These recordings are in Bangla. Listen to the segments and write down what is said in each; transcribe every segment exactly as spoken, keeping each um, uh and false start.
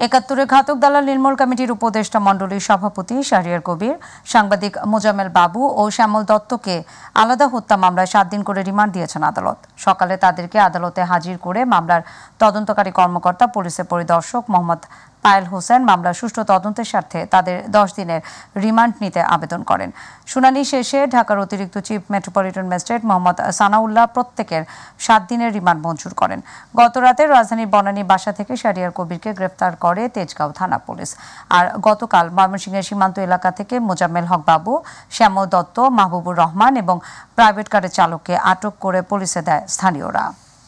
একাত্তরে ঘাতক দালাল নির্মূল কমিটির উপদেষ্টা মণ্ডলীর সভাপতি শাহরিয়ার কবির, সাংবাদিক মোজাম্মেল বাবু ও শ্যামল দত্তকে আলাদা হত্যা মামলায় সাত দিন করে রিমান্ড দিয়েছেন আদালত। সকালে তাদেরকে আদালতে হাজির করে মামলার তদন্তকারী কর্মকর্তা পুলিশের পরিদর্শক মোহাম্মদ পায়েল হোসেন মামলার সুষ্ঠু তদন্তের স্বার্থে তাদের দশ দিনের রিমান্ড নিতে আবেদন করেন। শুনানি শেষে ঢাকার অতিরিক্ত chief metropolitan magistrate Mohammad Sanaullah প্রত্যেকের সাত দিনের রিমান্ড মঞ্জুর করেন। গতরাতে রাজধানীর বনানী বাসা থেকে শাহরিয়ার কবিরকে গ্রেফতার করে তেজগাঁও থানা পুলিশ। আর গতকাল ময়মনসিংহের সীমান্ত এলাকা থেকে মোজাম্মেল হক বাবু, শ্যামল দত্ত, মাহবুবুর রহমান এবং প্রাইভেট কারের চালককে আটক করে পুলিশে দেয় স্থানীয়রা।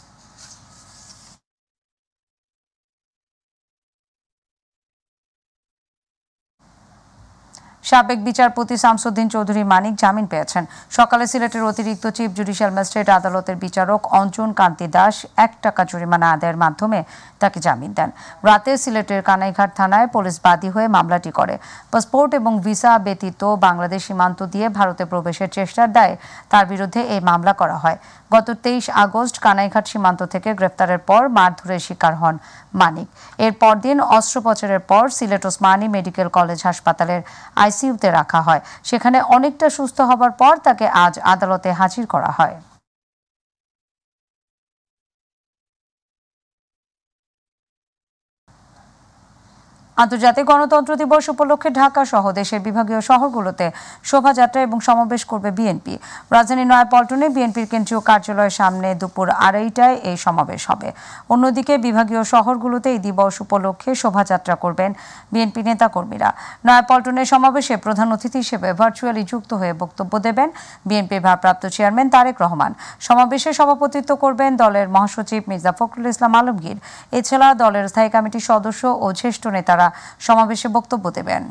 সাবেক বিচারপতি শামসুদ্দিন চৌধুরী মানিক জামিন পেয়েছেন। সকালে সিলেটের অতিরিক্ত চিফ জুডিশিয়াল ম্যাজিস্ট্রেট আদালতের বিচারক অঞ্জন কান্তি দাস এক টাকা জরিমানা আদায়ের মাধ্যমে তাকে জামিন দেন। রাতে সিলেটের কানাইঘাট থানায় পুলিশ বাদী হয়ে মামলাটি করে। পাসপোর্ট এবং ভিসা ব্যতীত বাংলাদেশ সীমান্ত দিয়ে ভারতে প্রবেশের চেষ্টার দায়ে তার বিরুদ্ধে এই মামলা করা হয়। গত তেইশ আগস্ট কানাইঘাট সীমান্ত থেকে গ্রেফতারের পর মারধরের শিকার হন মানিক। এর পরদিন অস্ত্রোপচারের পর সিলেট ওসমানী মেডিকেল কলেজ হাসপাতালের আইসিইউতে রাখা হয়। সেখানে অনেকটা সুস্থ হবার পর তাকে আজ আদালতে হাজির করা হয়। আন্তর্জাতিক গণতন্ত্র দিবস উপলক্ষে ঢাকা সহ দেশের বিভাগীয় শহরগুলোতে শোভাযাত্রা এবং সমাবেশ করবে বিএনপি। রাজধানী নয়াপল্টনে বিএনপির কেন্দ্রীয় কার্যালয়ের সামনে দুপুর আড়াইটায় এই সমাবেশ হবে। অন্যদিকে বিভাগীয় শহরগুলোতে এই দিবস উপলক্ষে শোভাযাত্রা করবেন বিএনপি নেতাকর্মীরা। নয়াপল্টনের সমাবেশে প্রধান অতিথি হিসেবে ভার্চুয়ালি যুক্ত হয়ে বক্তব্য দেবেন বিএনপির ভারপ্রাপ্ত চেয়ারম্যান তারেক রহমান। সমাবেশে সভাপতিত্ব করবেন দলের মহাসচিব মির্জা ফখরুল ইসলাম আলমগীর। এছাড়া দলের স্থায়ী কমিটির সদস্য ও জ্যেষ্ঠ নেতারা সমাবেশে বক্তব্য দেবেন।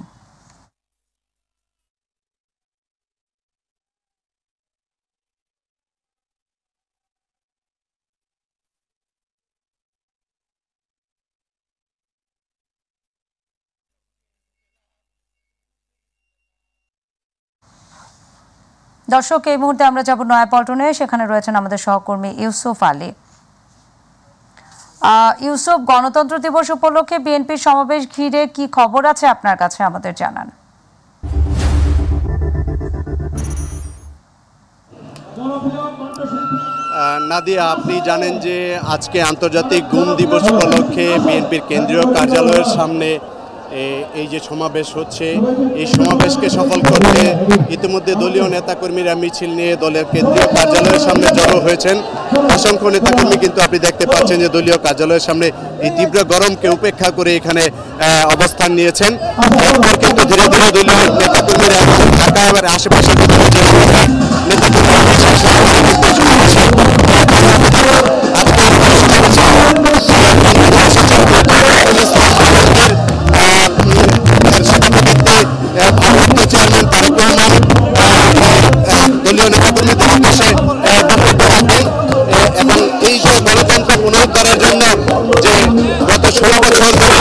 দর্শক, এই মুহূর্তে আমরা যাব নয়াপল্টনে। সেখানে রয়েছেন আমাদের সহকর্মী ইউসুফ আলী। ইউসুফ, গণতন্ত্র দিবস উপলক্ষে বিএনপির সমাবেশ ঘিরে কি খবর আছে আপনার কাছে, আমাদের জানান। নাদিয়া, আপনি জানেন যে আজকে আন্তর্জাতিক গুম দিবস উপলক্ষে বিএনপির কেন্দ্রীয় কার্যালয়ের সামনে এই যে সমাবেশ হচ্ছে, এই সমাবেশকে সফল করতে ইতিমধ্যে দলীয় নেতাকর্মীরা মিছিল নিয়ে দলের কেন্দ্রীয় কার্যালয়ের সামনে জড়ো হয়েছেন। অসংখ্য নেতাকর্মী কিন্তু আপনি দেখতে পাচ্ছেন যে দলীয় কার্যালয়ের সামনে এই তীব্র গরমকে উপেক্ষা করে এখানে অবস্থান নিয়েছেন। এরপর কিন্তু ধীরে ধীরে দলীয় নেতাকর্মীরা ঢাকা এবার আশেপাশে দলীয় নেতাকর্মীদের উদ্দেশ্যে বক্তব্য রাখবেন এবং এই যে গণতন্ত্র পুনরুদ্ধারের জন্য যে গত ষোলো বছর ধরে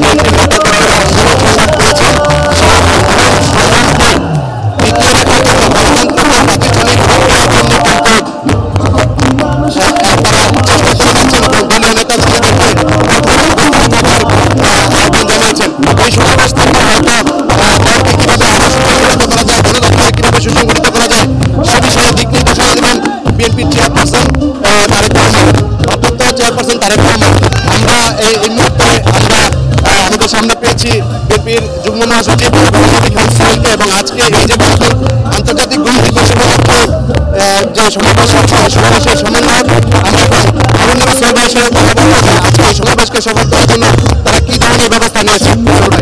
বিএনপির চেয়ারপারসন তারেক রহমান, অত্যন্ত চেয়ারপারসন তারেক রহমান। আমরা এই মুহূর্তে আমরা আমাদের সামনে পেয়েছি বিএনপির যুগ্ম মহাসচিব এবং আজকে এই যে আন্তর্জাতিক গুম দিবস উপলক্ষে যে সমাবেশ সমাবেশের সমন্বয়ক আমরা আজকে এই সমাবেশকে সফল করার জন্য তারা কি ধরনের ব্যবস্থা নিয়েছে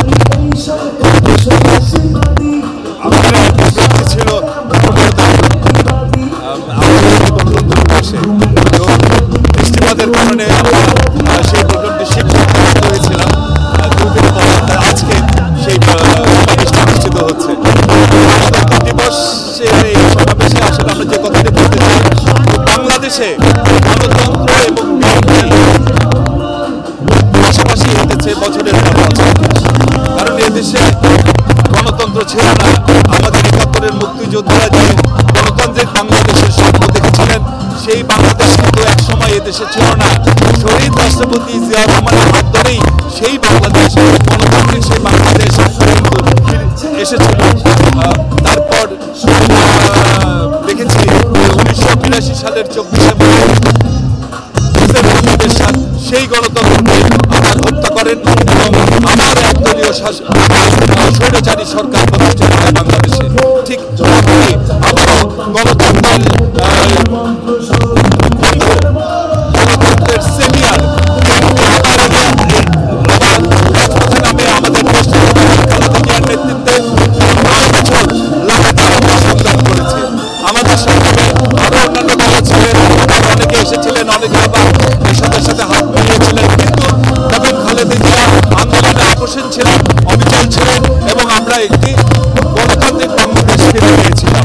ছিল বৃষ্টিপাতের কারণে আমরা সেই প্রোগ্রামটি শিফট করতে হয়েছিলাম। দুদিন পর আজকে সেই সমাবেশটি অনুষ্ঠিত হচ্ছে। গণতন্ত্র দিবসের এই সমাবেশে আসলে আমরা যে কথাটি বলতে চাই, বাংলাদেশে গণতন্ত্র এবং বিএনপি পাশাপাশি হেঁটেছে বছরের পর বছর। কারণ এদেশে গণতন্ত্র ছিল না। আমাদের একাত্তরের মুক্তিযোদ্ধারা যে গণতান্ত্রিক বাংলাদেশের স্বপ্ন দেখেছিলেন, সেই বাংলাদেশ কিন্তু এক সময় এদেশে ছিল না। শহীদ রাষ্ট্রপতি জিয়া রহমানের হাত ধরেই সেই বাংলাদেশ বাংলাদেশ গণতান্ত্রিক সেই বাংলাদেশ এসেছিল। তারপর দেখেছি উনিশশো বিরাশি সালের চব্বিশে বাংলাদেশ সেই গণতন্ত্রকে আবার হত্যা করেন এবং আমার একদলীয় স্বৈরাচারী সরকার প্রতিষ্ঠিত হয় বাংলাদেশে। ঠিক আবারও গণতন্ত্রের গণতন্ত্রের সেমিয়ার নামে আমাদের নেতৃত্বে সংগ্রাম করেছে। আমাদের সঙ্গে আরো অন্যান্য দল ছিলেন, অনেকে এসেছিলেন, অনেকে আবার এসবের সাথে হাত মিলিয়েছিলেন, কিন্তু বেগম খালেদা জিয়া আন্দোলনে আকর্ষণ ছিলেন, অবিচল ছিলেন এবং আমরা একটি গণতান্ত্রিক বাংলাদেশ ফিরে পেয়েছিলাম।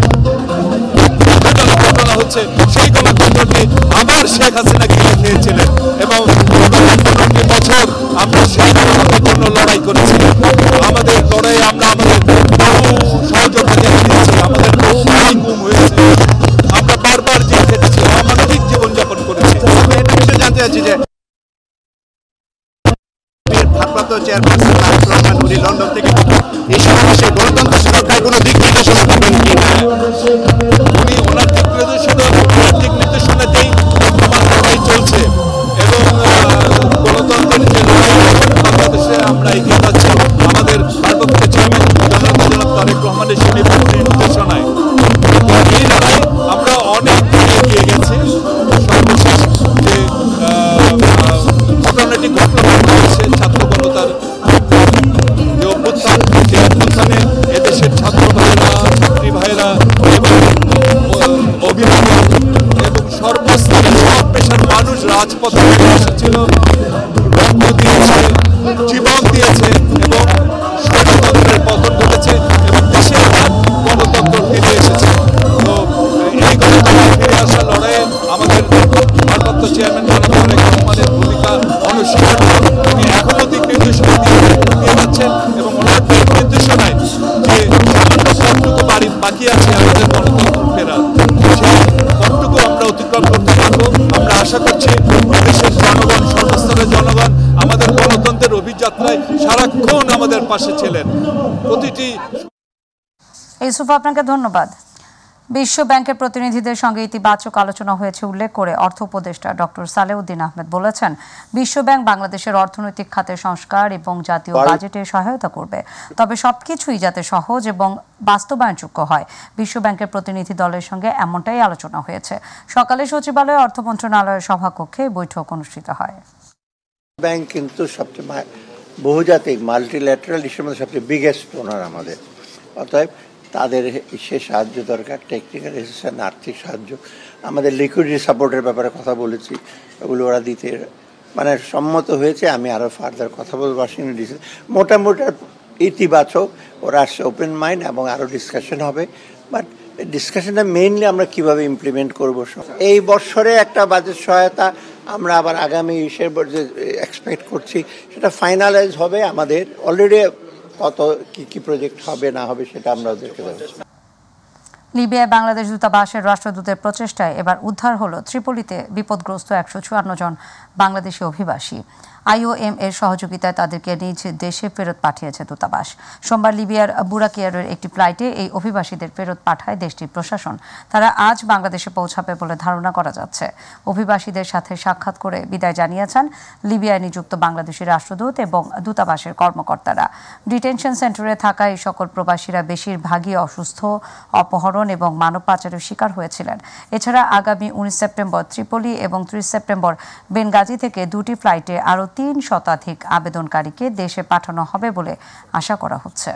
ঘটনা হচ্ছে সেই গণতন্ত্রটি আবার শেখ হাসিনা গিলে খেয়েছিলেন এবং পনেরোটি বছর আমরা সেই গণতন্ত্রের জন্য লড়াই করেছি। আমাদের লড়াই আমরা আমাদের বহু সহযোগিতা দিয়েছি, আমাদের বহু ভাই গুম হয়েছে, আমরা বারবার জেল খেটেছি, অমানবিক জীবনযাপন করেছি। আমি একটা বিষয় জানতে চাচ্ছি যে ভারপ্রাপ্ত চেয়ারপারসন তারেক রহমান উনি লন্ডন থেকে এই সমাবেশে গণতন্ত্র সুরক্ষার কোনো দিক নির্দেশনা পাবেন কি না? উনি ওনার দিক নির্দেশনা দিক নির্দেশনাতেই বর্তমান লড়াই চলছে এবং গণতন্ত্রের যে লড়াই বাংলাদেশে আমরা এগিয়ে যাচ্ছি আমাদের ভারপ্রাপ্ত চেয়ারম্যান জনাব জনাব তারেক রহমানের সেই নির্দেশনায়। এই লড়াই আমরা অনেক এগিয়ে গেছি। সর্বশেষ যে ঘটনাটি ঘটনা হয়েছে ছাত্র গণতার যে অভ্যুত্থান, যে অভ্যুত্থানে এদেশের ছাত্র ভাইয়েরা, ছাত্রী ভাইয়েরা এবং অভিভাবক এবং সর্বস্তরের সব পেশার মানুষ রাজপথে এসেছিল, রক্ত দিয়েছে, জীবন দিয়েছে এবং স্বৈরতন্ত্রের পতন ঘটেছে এবং দেশে গণতন্ত্র ফিরে এসেছে। তো এই গণতন্ত্র ফিরে আসার লড়াইয়ে আমাদের ভারপ্রাপ্ত চেয়ারম্যান জনাব তারেক রহমানের ভূমিকা অনস্বীকার্য। তিনি এখনো দিক নির্দেশনা দিয়ে যাচ্ছেন এবং ওনার দিক নির্দেশনায় যে সামান্য পথটুকু বাড়ি বাকি আছে আমাদের গণতন্ত্র ফেরার, সেই পথটুকু আমরা অতিক্রম করতে পারবো। আমরা আশা করছি দেশের জনগণ, সর্বস্তরের জনগণ আমাদের গণতন্ত্রের অভিযাত্রায় সারাক্ষণ আমাদের পাশে ছিলেন। প্রতিটি ইউসুফ, আপনাকে ধন্যবাদ। বিশ্ব ব্যাংকের প্রতিনিধিদের সঙ্গে ইতিবাচক আলোচনা হয়েছে উল্লেখ করে অর্থ উপদেষ্টা ডক্টর সালেউদ্দিন আহমেদ বলেছেন, বিশ্ব ব্যাংক বাংলাদেশের অর্থনৈতিক খাতের সংস্কার এবং জাতীয় বাজেটে সহায়তা করবে, তবে সবকিছুই যাতে সহজ এবং বাস্তবায়নযোগ্য হয়। বিশ্ব ব্যাংকের প্রতিনিধি দলের সঙ্গে এমনটাই আলোচনা হয়েছে। সকালে সচিবালয়ে অর্থ মন্ত্রণালয়ের সভাকক্ষে বৈঠক অনুষ্ঠিত হয়। ব্যাংক কিন্তু সবচেয়ে বহুজাতিক মাল্টিল্যাটারাল হিসেবে সবচেয়ে বিগেস্ট ওনার আমাদের, অতএব তাদের সে সাহায্য দরকার, টেকনিক্যাল অ্যাসিস্ট্যান্স, আর্থিক সাহায্য। আমাদের লিকুইডিটি সাপোর্টের ব্যাপারে কথা বলেছি, ওগুলো ওরা দিতে মানে সম্মত হয়েছে। আমি আরও ফার্দার কথা বলবো ওয়াশিংটন ডিসি। মোটামুটি ইতিবাচক, ওরা আসছে ওপেন মাইন্ড এবং আরও ডিসকাশন হবে। বাট ডিসকাশনটা মেইনলি আমরা কিভাবে ইমপ্লিমেন্ট করবো। এই বছরে একটা বাজেট সহায়তা আমরা আবার আগামী ইসের যে এক্সপেক্ট করছি সেটা ফাইনালাইজ হবে। আমাদের অলরেডি কত কি কি প্রজেক্ট হবে না হবে সেটা আমরা দেখতে পাবো। লিবিয়ায় বাংলাদেশ দূতাবাসের রাষ্ট্রদূতের প্রচেষ্টায় এবার উদ্ধার হলো ত্রিপোলিতে বিপদগ্রস্ত একশো চুয়ান্ন জন বাংলাদেশি অভিবাসী। আইওএম এর সহযোগিতায় তাদেরকে নিজ দেশে ফেরত পাঠিয়েছে দূতাবাস। সোমবার লিবিয়ার বুরাকিয়ারের একটি ফ্লাইটে এই অভিবাসীদের ফেরত পাঠায় দেশটির প্রশাসন। তারা আজ বাংলাদেশে পৌঁছাবে বলে ধারণা করা যাচ্ছে। অভিবাসীদের সাথে সাক্ষাৎ করে বিদায় জানিয়েছেন লিবিয়ায় নিযুক্ত বাংলাদেশি রাষ্ট্রদূত এবং দূতাবাসের কর্মকর্তারা। ডিটেনশন সেন্টারে থাকা এই সকল প্রবাসীরা বেশিরভাগই অসুস্থ, অপহরণ এবং মানব পাচারের শিকার হয়েছিলেন। এছাড়া আগামী উনিশ সেপ্টেম্বর ত্রিপোলি এবং ত্রিশ সেপ্টেম্বর বেনগাজি থেকে দুটি ফ্লাইটে আরও তিন শতাধিক আবেদনকারীকে দেশে পাঠানো হবে বলে আশা করা হচ্ছে।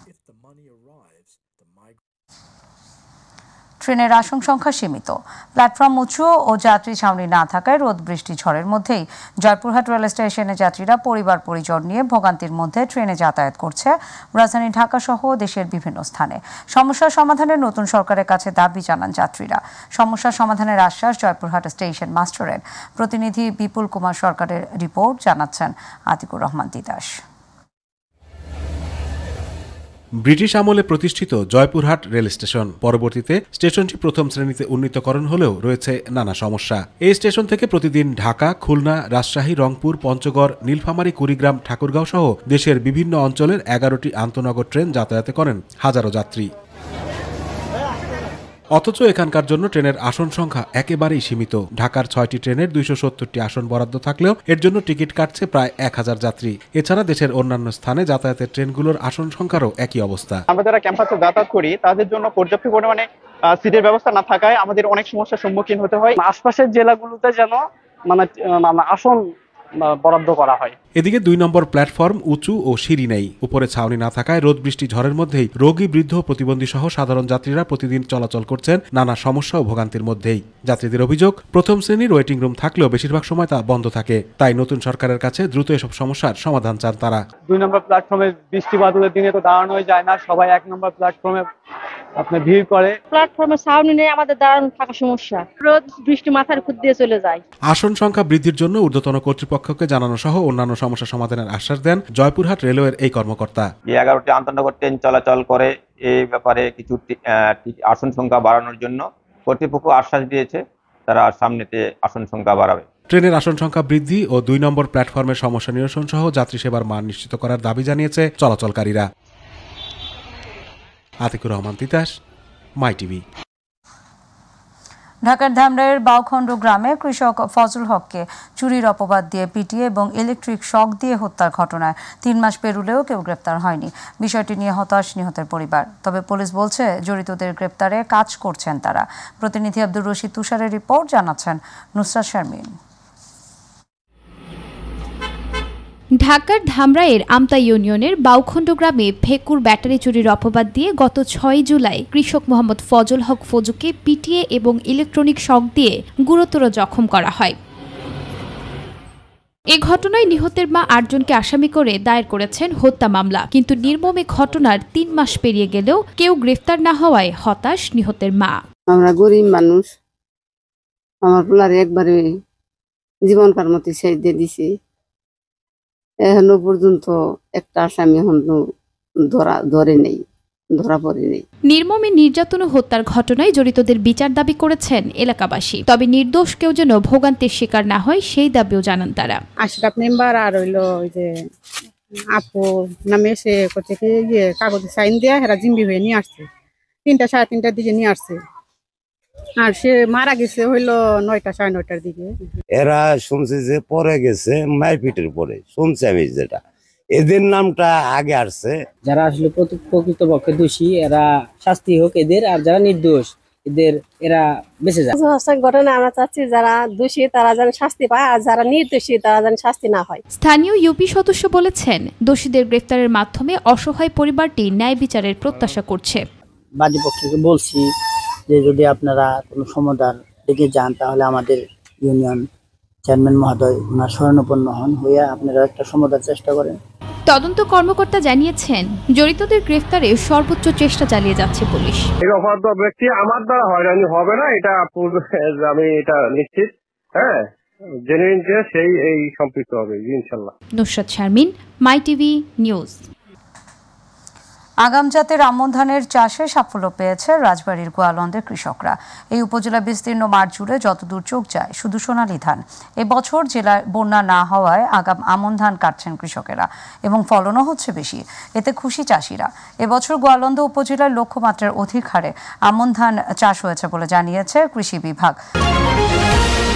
ট্রেনের আসন সংখ্যা সীমিত, প্ল্যাটফর্ম উঁচু ও যাত্রী ছাউনি না থাকায় রোদ বৃষ্টি ঝড়ের মধ্যেই জয়পুরহাট রেল স্টেশনে যাত্রীরা পরিবার পরিজন নিয়ে ভোগান্তির মধ্যে ট্রেনে যাতায়াত করছে রাজধানী ঢাকা সহ দেশের বিভিন্ন স্থানে। সমস্যার সমাধানে নতুন সরকারের কাছে দাবি জানান যাত্রীরা। সমস্যার সমাধানের আশ্বাস জয়পুরহাট স্টেশন মাস্টারের। প্রতিনিধি বিপুল কুমার সরকারের রিপোর্ট, জানাচ্ছেন আতিকুর রহমান তিতাস। ব্রিটিশ আমলে প্রতিষ্ঠিত জয়পুরহাট রেল স্টেশন। পরবর্তীতে স্টেশনটি প্রথম শ্রেণীতে উন্নীতকরণ হলেও রয়েছে নানা সমস্যা। এই স্টেশন থেকে প্রতিদিন ঢাকা, খুলনা, রাজশাহী, রংপুর, পঞ্চগড়, নীলফামারী, কুড়িগ্রাম, ঠাকুরগাঁও সহ দেশের বিভিন্ন অঞ্চলের এগারোটি আন্তনগর ট্রেন যাতায়াত করেন হাজারো যাত্রী। অথচ এখানকার জন্য ট্রেনের আসন সংখ্যা একেবারেই সীমিত। ঢাকার ছয়টি ট্রেনের দুইশো সত্তরটি আসন বরাদ্দ থাকলেও এর জন্য টিকিট কাটছে প্রায় এক হাজার যাত্রী। এছাড়া দেশের অন্যান্য স্থানে যাতায়াতের ট্রেনগুলোর আসন সংখ্যারও একই অবস্থা। আমরা যারা ক্যাম্পাসে যাতায়াত করি তাদের জন্য পর্যাপ্ত পরিমাণে সিটের ব্যবস্থা না থাকায় আমাদের অনেক সমস্যার সম্মুখীন হতে হয়। আশপাশের জেলাগুলোতে যেন মানে আসন বরাদ্দ করা হয়। এদিকে দুই নম্বর প্ল্যাটফর্ম উঁচু ও সিঁড়ি নেই। উপরে ছাউনি না থাকায় রোদ বৃষ্টি ঝড়ের মধ্যেই রোগী, বৃদ্ধ, প্রতিবন্ধী সহ সাধারণ যাত্রীরা প্রতিদিন চলাচল করছেন নানা সমস্যা ও ভোগান্তির মধ্যেই। যাত্রীদের অভিযোগ, প্রথম শ্রেণীর ওয়েটিং রুম থাকলেও বেশিরভাগ সময় তা বন্ধ থাকে। তাই নতুন সরকারের কাছে দ্রুত এসব সমস্যার সমাধান চান তারা। দুই নম্বর প্ল্যাটফর্মে বৃষ্টি বাদলের দিনে তো দাঁড়ানোই যায় না, সবাই এক নম্বর প্ল্যাটফর্মে আপনি ভিড় করে। প্ল্যাটফর্মে ছাউনি নেই, আমাদের দাঁড়ানো থাকা সমস্যা, রোদ বৃষ্টি মাথার উপর দিয়ে চলে যায়। আসন সংখ্যা বৃদ্ধির জন্য ঊর্ধ্বতন কর্তৃপক্ষকে জানানো সহ অন্যান্য সমস্যা সমাধানের আশ্বাস দেন জয়পুরহাট রেলওয়ের এই কর্মকর্তা। যে এগারোটি আন্তনগর ট্রেন চলাচল করে, এই ব্যাপারে কিছু আসন সংখ্যা বাড়ানোর জন্য কর্তৃপক্ষ আশ্বাস দিয়েছে, তারা সামনেতে আসন সংখ্যা বাড়াবে। ট্রেনের আসন সংখ্যা বৃদ্ধি ও দুই নম্বর প্ল্যাটফর্মের সমস্যা নিরসন সহ যাত্রী সেবার মান নিশ্চিত করার দাবি জানিয়েছে চলাচলকারীরা। Atikur Rahman Titas, my TV. ঢাকার ধামরাইয়ের বাউখণ্ড গ্রামে কৃষক ফজল হককে চুরির অপবাদ দিয়ে পিটিয়ে এবং ইলেকট্রিক শক দিয়ে হত্যার ঘটনায় তিন মাস পেরুলেও কেউ গ্রেপ্তার হয়নি। বিষয়টি নিয়ে হতাশ নিহতের পরিবার। তবে পুলিশ বলছে জড়িতদের গ্রেপ্তারে কাজ করছেন তারা। প্রতিনিধি আব্দুর রশিদ তুষারের রিপোর্ট, জানাচ্ছেন নুসরাত শারমিন। ঢাকার ধামরাইয়ের আমতা ইউনিয়নের বাউখণ্ড গ্রামে ভেকুর ব্যাটারি চুরির অপবাদ দিয়ে গত ছয় জুলাই কৃষক মোহাম্মদ ফজল হক ফজুকে পিটিয়ে এবং ইলেকট্রনিক শক দিয়ে গুরুতর জখম করা হয়। এ ঘটনায় নিহতের মা আটজনকে আসামি করে দায়ের করেছেন হত্যা মামলা। কিন্তু নির্মমে ঘটনার তিন মাস পেরিয়ে গেলেও কেউ গ্রেফতার না হওয়ায় হতাশ নিহতের মা। আমরা গরিব মানুষ, আমার পোলারে একবারে জীবনকার মতো শেষ দিয়ে দিছি। এখনো পর্যন্ত একটা আসামি এখন ধরা ধরে নেই, ধরা পড়ে নেই। নির্মমে নির্যাতন ও হত্যার ঘটনায় জড়িতদের বিচার দাবি করেছেন এলাকাবাসী। তবে নির্দোষ কেউ যেন ভোগান্তির শিকার না হয় সেই দাবিও জানান তারা। আশরাফ মেম্বার আর হইল ওই যে আপু নামে এসে কোথেকে ইয়ে কাগজে সাইন দেয়া হেরা জিম্বি হয়ে নিয়ে আসছে, তিনটা সাড়ে তিনটার দিকে নিয়ে আসছে। আর সে মারা গেছে হইলো নয়টা সাড়ে নয়টার দিকে। এরা শুনছে যে পরে গেছে মারপিটের পরে, শুনছে আমি যেটা, এদের নামটা আগে আসছে। যারা আসলে প্রকৃতপক্ষে দোষী এরা শাস্তি হোক এদের, আর যারা নির্দোষ এদের এরা বেঁচে যায়। ঘটনা আমরা চাচ্ছি যারা দোষী তারা যেন শাস্তি পায়, আর যারা নির্দোষী তারা যেন শাস্তি না হয়। স্থানীয় ইউপি সদস্য বলেছেন, দোষীদের গ্রেফতারের মাধ্যমে অসহায় পরিবারটি ন্যায় বিচারের প্রত্যাশা করছে। বাদী পক্ষকে বলছি যে যদি আপনারা কোনো সমাধান দেখে যান তাহলে আমাদের ইউনিয়ন চেয়ারম্যান মহোদয় ওনার শরণাপন্ন হন, হয়ে আপনারা একটা সমাধান চেষ্টা করেন। তদন্ত কর্মকর্তা জানিয়েছেন, জড়িতদের গ্রেফতারে সর্বোচ্চ চেষ্টা চালিয়ে যাচ্ছে পুলিশ। এই অপরাধ ব্যক্তি আমার দ্বারা হয়রানি হবে না, এটা আমি এটা নিশ্চিত। হ্যাঁ, জেনুইন যে সেই এই সম্পৃক্ত হবে ইনশাআল্লাহ। Nusrat Sharmin, my TV news. আগাম জাতের আমন ধানের চাষে সাফল্য পেয়েছে রাজবাড়ীর গোয়ালন্দের কৃষকরা। এই উপজেলা বিস্তীর্ণ মাঠ জুড়ে যতদূর চোখ যায় শুধু সোনালী ধান। এবছর জেলায় বন্যা না হওয়ায় আগাম আমন ধান কাটছেন কৃষকেরা এবং ফলনও হচ্ছে বেশি। এতে খুশি চাষিরা। এবছর গোয়ালন্দ উপজেলার লক্ষ্যমাত্রার অধিক হারে আমন ধান চাষ হয়েছে বলে জানিয়েছে কৃষি বিভাগ।